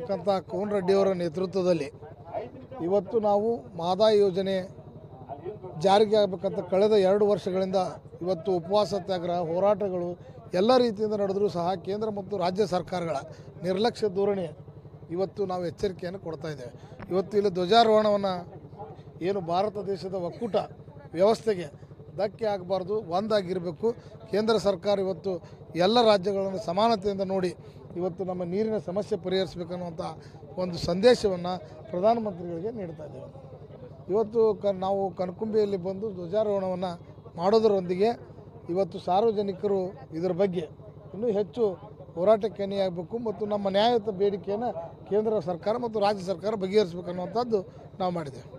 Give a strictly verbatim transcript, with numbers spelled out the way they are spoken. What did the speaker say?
ಆಗಿರ್ತಕ್ಕಂಥ ಕೋನ್ ರೆಡ್ಡಿಯವರ ನೇತೃತ್ವದಲ್ಲಿ ಇವತ್ತು ನಾವು ಮಹದಾಯಿ ಯೋಜನೆ ಜಾರಿಗೆ ಆಗಬೇಕಂತ ಕಳೆದ ಎರಡು ವರ್ಷಗಳಿಂದ ಇವತ್ತು ಉಪವಾಸ ಸತ್ಯಾಗ್ರಹ ಹೋರಾಟಗಳು ಎಲ್ಲ ರೀತಿಯಿಂದ ನಡೆದರೂ ಸಹ ಕೇಂದ್ರ ಮತ್ತು ರಾಜ್ಯ ಸರ್ಕಾರಗಳ ನಿರ್ಲಕ್ಷ್ಯ ಧೋರಣೆ ಇವತ್ತು ನಾವು ಎಚ್ಚರಿಕೆಯನ್ನು ಕೊಡ್ತಾ ಇದ್ದೇವೆ. ಇವತ್ತು ಇಲ್ಲಿ ಧ್ವಜಾರೋಹಣವನ್ನು ಏನು ಭಾರತ ದೇಶದ ಒಕ್ಕೂಟ ವ್ಯವಸ್ಥೆಗೆ ಧಕ್ಕೆ ಆಗಬಾರ್ದು, ಒಂದಾಗಿರಬೇಕು. ಕೇಂದ್ರ ಸರ್ಕಾರ ಇವತ್ತು ಎಲ್ಲ ರಾಜ್ಯಗಳನ್ನು ಸಮಾನತೆಯಿಂದ ನೋಡಿ ಇವತ್ತು ನಮ್ಮ ನೀರಿನ ಸಮಸ್ಯೆ ಪರಿಹರಿಸಬೇಕನ್ನುವಂಥ ಒಂದು ಸಂದೇಶವನ್ನು ಪ್ರಧಾನಮಂತ್ರಿಗಳಿಗೆ ನೀಡ್ತಾ ಇದ್ದೇವೆ. ಇವತ್ತು ಕ ನಾವು ಕನಕುಂಬಿಯಲ್ಲಿ ಬಂದು ಧ್ವಜಾರೋಹಣವನ್ನು ಮಾಡೋದರೊಂದಿಗೆ ಇವತ್ತು ಸಾರ್ವಜನಿಕರು ಇದರ ಬಗ್ಗೆ ಇನ್ನೂ ಹೆಚ್ಚು ಹೋರಾಟಕ್ಕೆ ಅಣಿಯಾಗಬೇಕು ಮತ್ತು ನಮ್ಮ ನ್ಯಾಯಯುತ ಬೇಡಿಕೆಯನ್ನು ಕೇಂದ್ರ ಸರ್ಕಾರ ಮತ್ತು ರಾಜ್ಯ ಸರ್ಕಾರ ಬಗೆಹರಿಸಬೇಕನ್ನುವಂಥದ್ದು ನಾವು ಮಾಡಿದ್ದೇವೆ.